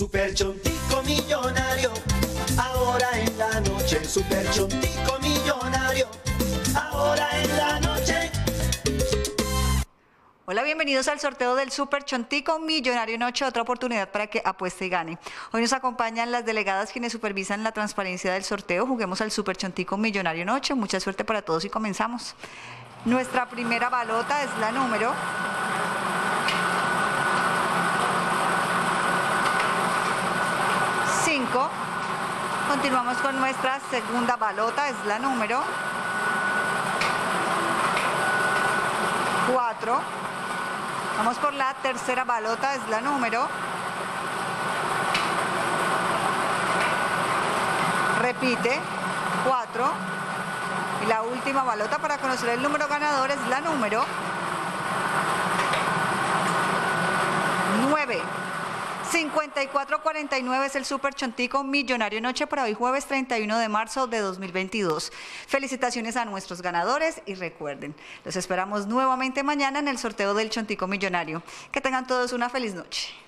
Super Chontico Millonario, ahora en la noche. Super Chontico Millonario, ahora en la noche. Hola, bienvenidos al sorteo del Super Chontico Millonario Noche, otra oportunidad para que apueste y gane. Hoy nos acompañan las delegadas quienes supervisan la transparencia del sorteo. Juguemos al Super Chontico Millonario Noche. Mucha suerte para todos y comenzamos. Nuestra primera balota es la número 5. Continuamos con nuestra segunda balota, es la número 4. Vamos por la tercera balota, es la número, repite, 4. Y la última balota para conocer el número ganador es la número 9. 5449 es el Super Chontico Millonario Noche para hoy jueves 31 de marzo de 2022. Felicitaciones a nuestros ganadores y recuerden, los esperamos nuevamente mañana en el sorteo del Chontico Millonario. Que tengan todos una feliz noche.